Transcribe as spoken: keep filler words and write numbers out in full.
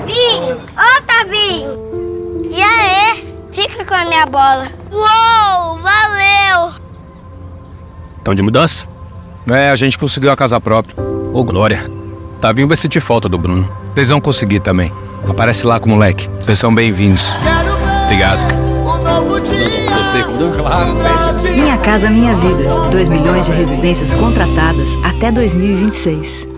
Tavinho! Ô, Tavinho! E aí? Fica com a minha bola. Uou, valeu! Tão de mudança? É, a gente conseguiu a casa própria. Ô, Glória. Tavinho vai sentir falta do Bruno. Vocês vão conseguir também. Aparece lá com o moleque. Vocês são bem-vindos. Obrigado. Você cuidou? Claro, sempre. Minha Casa Minha Vida. dois milhões de residências contratadas até dois mil e vinte e seis.